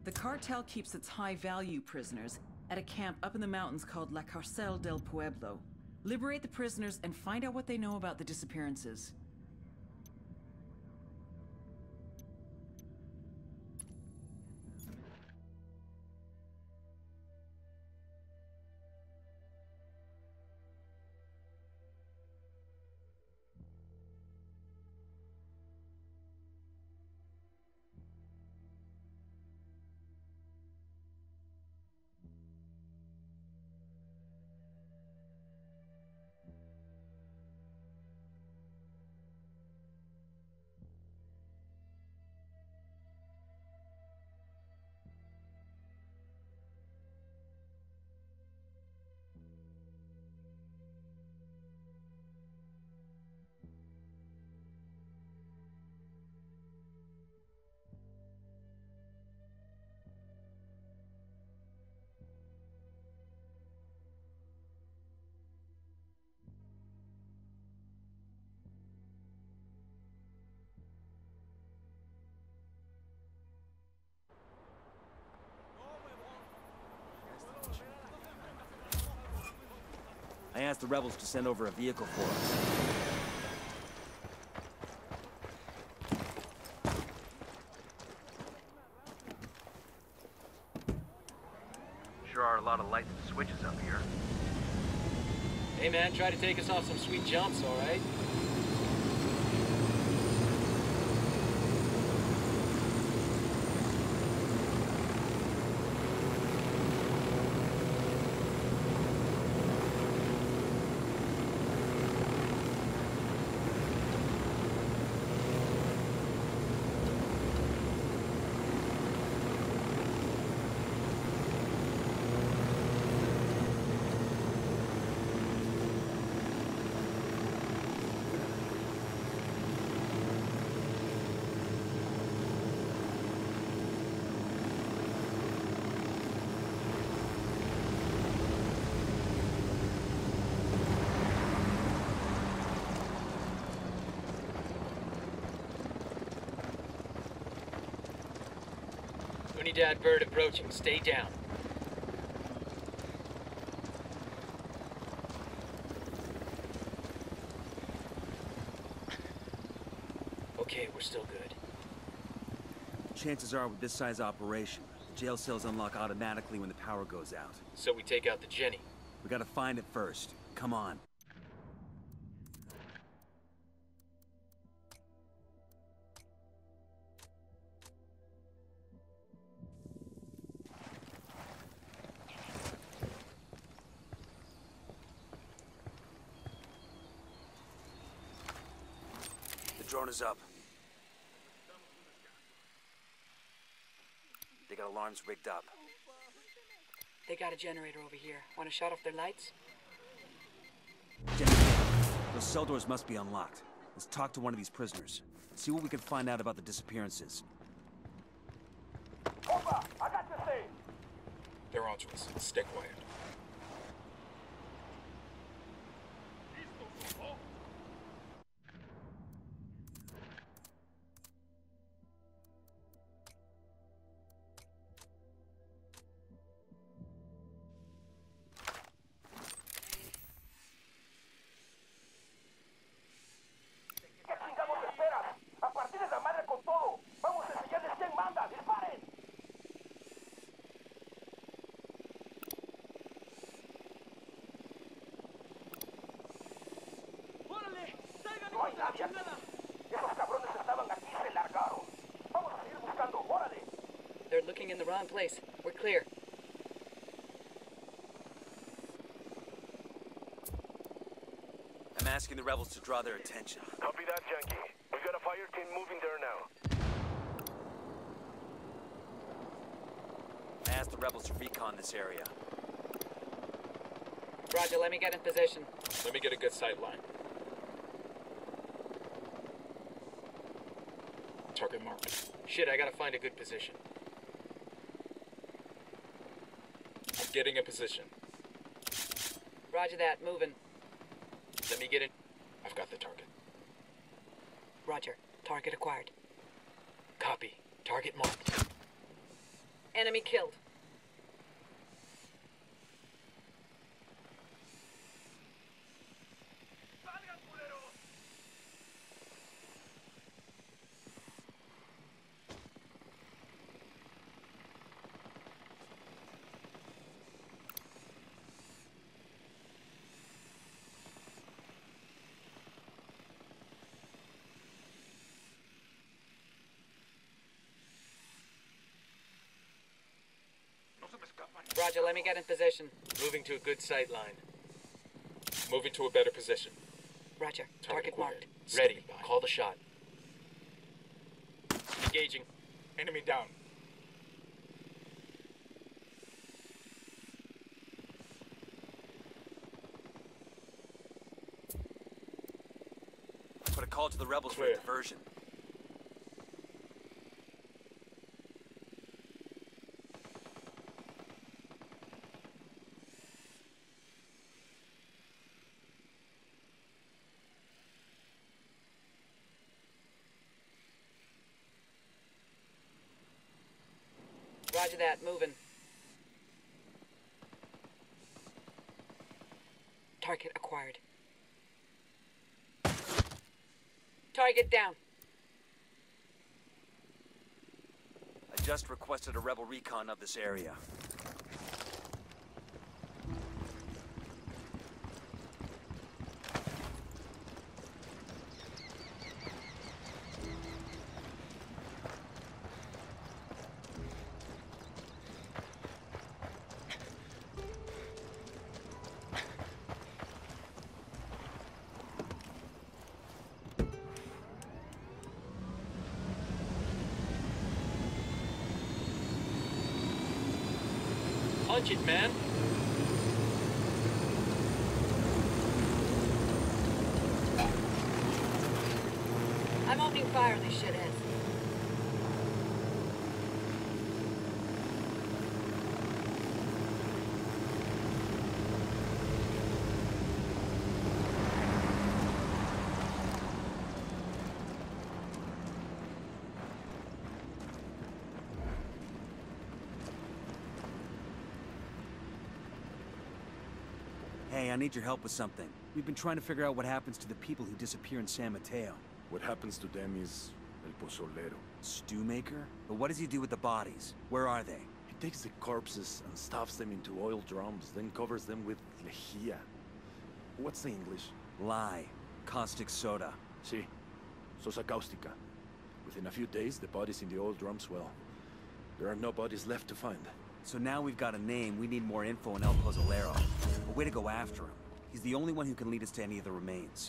The cartel keeps its high-value prisoners at a camp up in the mountains called La Carcel del Pueblo. Liberate the prisoners and find out what they know about the disappearances. I asked the rebels to send over a vehicle for us. Sure are a lot of lights and switches up here. Hey man, try to take us off some sweet jumps, alright? Unidad bird approaching. Stay down. Okay, we're still good. Chances are with this size operation, the jail cells unlock automatically when the power goes out. So we take out the Jenny. We gotta find it first. Come on. The drone is up. They got alarms rigged up. They got a generator over here. Want to shut off their lights? Jenny, those cell doors must be unlocked. Let's talk to one of these prisoners. See what we can find out about the disappearances. Opa, I got this thing. They're onto us. Stay quiet. ¿Qué chingados esperas? A partir de la madre con todo. Vamos a enseñarles quién manda. ¡Disparen! No hay nadie aquí. Esos cabrones estaban aquí y se largaron. Vamos a seguir buscando. ¡Órale! They're looking in the wrong place. We're clear. I'm asking the rebels to draw their attention. Copy that, Yankee. We got a fire team moving there now. I asked the rebels to recon this area. Roger, let me get in position. Let me get a good sight line. Target marked. Shit, I gotta find a good position. I'm getting a position. Roger that, moving. Let me get in. I've got the target. Roger, target acquired. Copy. Target marked. Enemy killed. ¡Salgan, culeros! No se me escapan. Roger, let me get in position. Moving to a good sight line. Moving to a better position. Roger. Target marked. Ready. Call the shot. Engaging. Enemy down. Put a call to the rebels for Clear. a diversion. Roger that. Moving. Target acquired. Target down. I just requested a rebel recon of this area. Punch it, man. I'm opening fire on these shitheads. Hey, I need your help with something. We've been trying to figure out what happens to the people who disappear in San Mateo. What happens to them is El Pozolero. Stew maker? But what does he do with the bodies? Where are they? He takes the corpses and stuffs them into oil drums, then covers them with lejía. What's the English? Lye. Caustic soda. Sí, sosa cáustica. Within a few days, the bodies in the oil drums, well, there are no bodies left to find. So now we've got a name, we need more info on El Pozolero. A way to go after him. He's the only one who can lead us to any of the remains.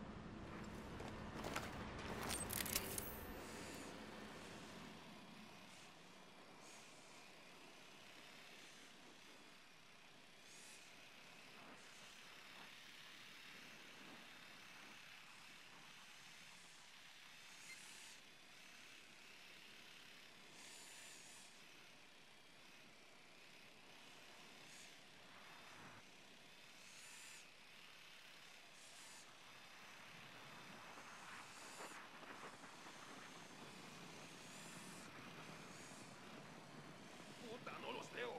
Puta, no los veo.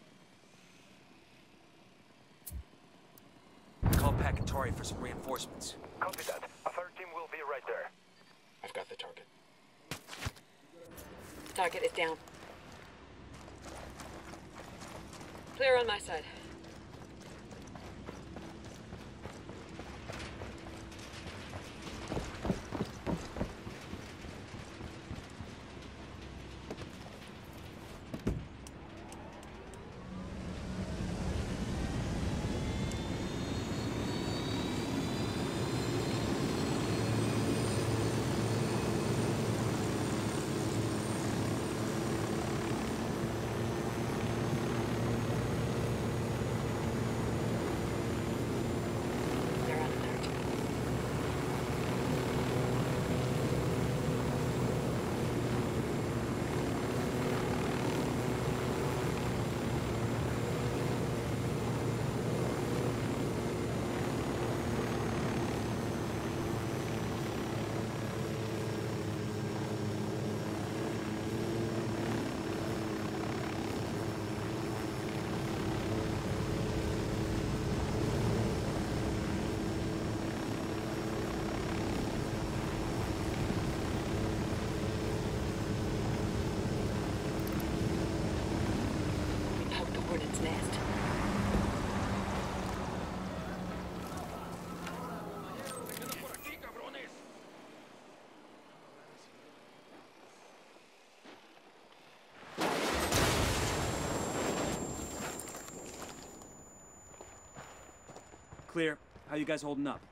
Call Pacantari for some reinforcements. Copy that. A third team will be right there. I've got the target. Target is down. Clear on my side. hornet's nest. Clear. How you guys holding up?